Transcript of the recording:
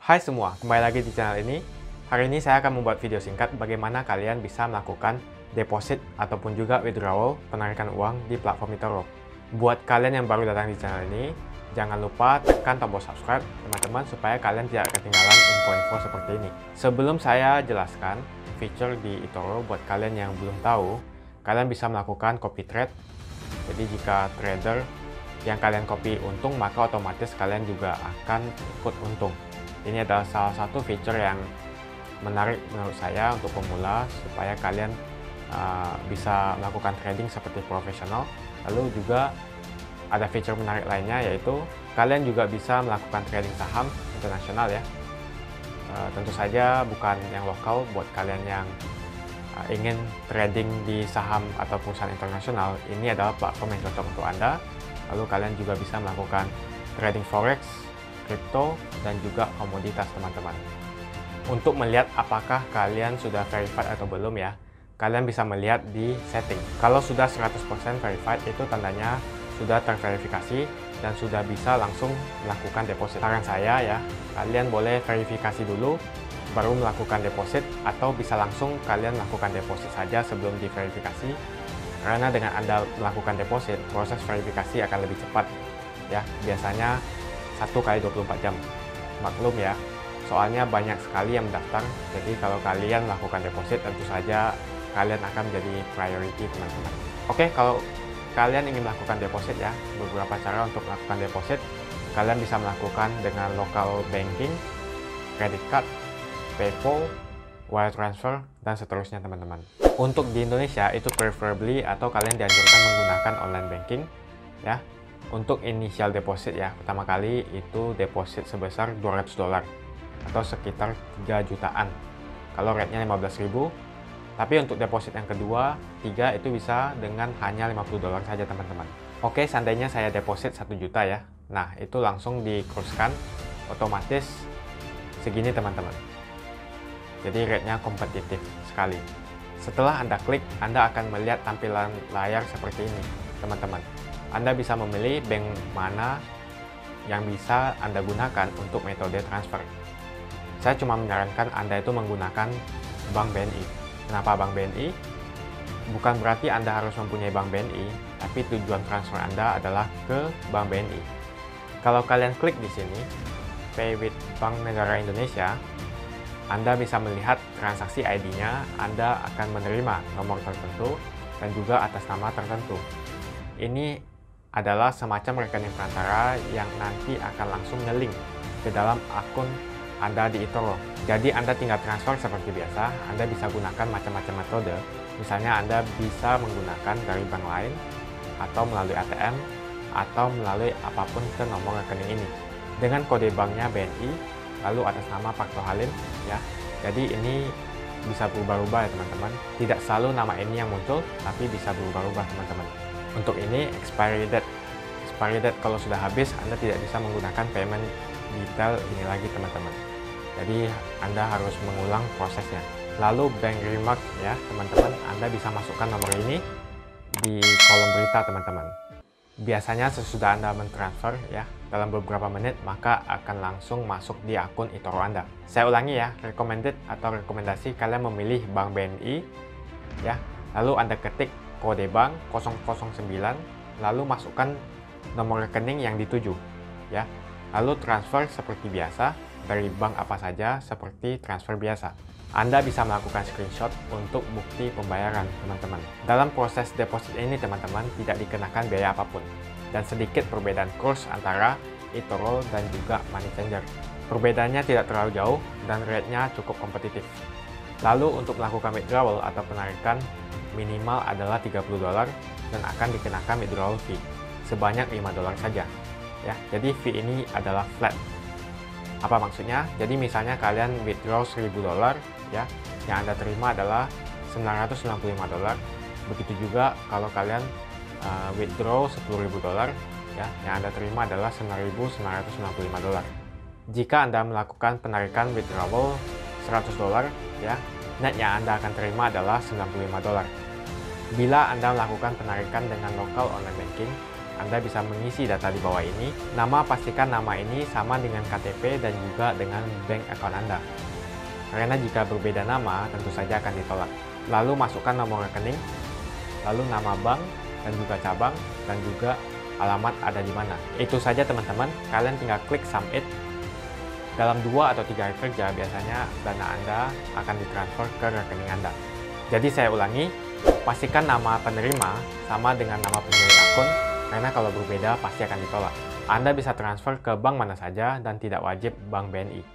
Hai semua, kembali lagi di channel ini. Hari ini saya akan membuat video singkat bagaimana kalian bisa melakukan deposit ataupun juga withdrawal penarikan uang di platform eToro. Buat kalian yang baru datang di channel ini, jangan lupa tekan tombol subscribe teman-teman supaya kalian tidak ketinggalan info-info seperti ini. Sebelum saya jelaskan feature di eToro buat kalian yang belum tahu, kalian bisa melakukan copy trade. Jadi jika trader yang kalian copy untung, maka otomatis kalian juga akan ikut untung. Ini adalah salah satu feature yang menarik menurut saya untuk pemula supaya kalian bisa melakukan trading seperti profesional. Lalu juga ada feature menarik lainnya, yaitu kalian juga bisa melakukan trading saham internasional ya. Tentu saja bukan yang lokal. Buat kalian yang ingin trading di saham atau perusahaan internasional, ini adalah platform yang cocok untuk Anda. Lalu kalian juga bisa melakukan trading forex, kripto, dan juga komoditas teman-teman. Untuk melihat apakah kalian sudah verified atau belum ya, kalian bisa melihat di setting. Kalau sudah 100% verified, itu tandanya sudah terverifikasi dan sudah bisa langsung melakukan deposit. Saran saya ya, kalian boleh verifikasi dulu baru melakukan deposit, atau bisa langsung kalian melakukan deposit saja sebelum diverifikasi. Karena dengan Anda melakukan deposit, proses verifikasi akan lebih cepat ya, biasanya 1 kali 24 jam. Maklum ya, soalnya banyak sekali yang mendaftar. Jadi kalau kalian melakukan deposit, tentu saja kalian akan menjadi priority teman-teman. Oke, kalau kalian ingin melakukan deposit ya, beberapa cara untuk melakukan deposit. Kalian bisa melakukan dengan local banking, credit card, PayPal, wire transfer, dan seterusnya teman-teman. Untuk di Indonesia itu preferably atau kalian dianjurkan menggunakan online banking ya. Untuk initial deposit ya, pertama kali itu deposit sebesar $200 atau sekitar 3 jutaan. Kalau rate-nya 15.000. Tapi untuk deposit yang kedua, 3 itu bisa dengan hanya $50 saja teman-teman. Oke, seandainya saya deposit 1 juta ya. Nah, itu langsung dikuruskan otomatis segini teman-teman. Jadi rate-nya kompetitif sekali. Setelah Anda klik, Anda akan melihat tampilan layar seperti ini teman-teman. Anda bisa memilih bank mana yang bisa Anda gunakan untuk metode transfer. Saya cuma menyarankan Anda itu menggunakan Bank BNI. Kenapa Bank BNI? Bukan berarti Anda harus mempunyai Bank BNI, tapi tujuan transfer Anda adalah ke Bank BNI. Kalau kalian klik di sini, Pay with Bank Negara Indonesia, Anda bisa melihat transaksi ID-nya. Anda akan menerima nomor tertentu dan juga atas nama tertentu. Ini adalah semacam rekening perantara yang nanti akan langsung nge-link ke dalam akun Anda di eToro. Jadi Anda tinggal transfer seperti biasa. Anda bisa gunakan macam-macam metode. Misalnya Anda bisa menggunakan dari bank lain, atau melalui ATM, atau melalui apapun ke nomor rekening ini. Dengan kode banknya BNI, lalu atas nama Pak Tohalim ya. Jadi ini bisa berubah-ubah ya teman-teman. Tidak selalu nama ini yang muncul, tapi bisa berubah-ubah teman-teman. Untuk ini expiry date. Expiry date kalau sudah habis, Anda tidak bisa menggunakan payment detail ini lagi teman-teman. Jadi Anda harus mengulang prosesnya. Lalu bank remark ya teman-teman, Anda bisa masukkan nomor ini di kolom berita teman-teman. Biasanya sesudah Anda mentransfer ya, dalam beberapa menit, maka akan langsung masuk di akun eToro Anda. Saya ulangi ya, recommended atau rekomendasi kalian memilih Bank BNI ya. Lalu Anda ketik kode bank 009, lalu masukkan nomor rekening yang dituju ya. Lalu transfer seperti biasa dari bank apa saja, seperti transfer biasa. Anda bisa melakukan screenshot untuk bukti pembayaran teman-teman. Dalam proses deposit ini teman-teman tidak dikenakan biaya apapun, dan sedikit perbedaan kurs antara eToro dan juga Money Changer. Perbedaannya tidak terlalu jauh dan rate-nya cukup kompetitif. Lalu untuk melakukan withdrawal atau penarikan, minimal adalah $30 dan akan dikenakan withdrawal fee sebanyak $5 saja ya. Jadi fee ini adalah flat. Apa maksudnya? Jadi misalnya kalian withdraw $1.000 ya, yang Anda terima adalah $995. Begitu juga kalau kalian withdraw $10.000 ya, yang Anda terima adalah $9.995. Jika Anda melakukan penarikan withdrawal $100 ya, net yang Anda akan terima adalah $95. Bila Anda melakukan penarikan dengan local online banking, Anda bisa mengisi data di bawah ini. Nama, pastikan nama ini sama dengan KTP dan juga dengan bank account Anda. Karena jika berbeda nama, tentu saja akan ditolak. Lalu masukkan nomor rekening, lalu nama bank, dan juga cabang, dan juga alamat ada di mana. Itu saja teman-teman, kalian tinggal klik submit. Dalam 2 atau 3 hari kerja, biasanya dana Anda akan ditransfer ke rekening Anda. Jadi saya ulangi, pastikan nama penerima sama dengan nama pemilik akun, karena kalau berbeda pasti akan ditolak. Anda bisa transfer ke bank mana saja dan tidak wajib bank BNI.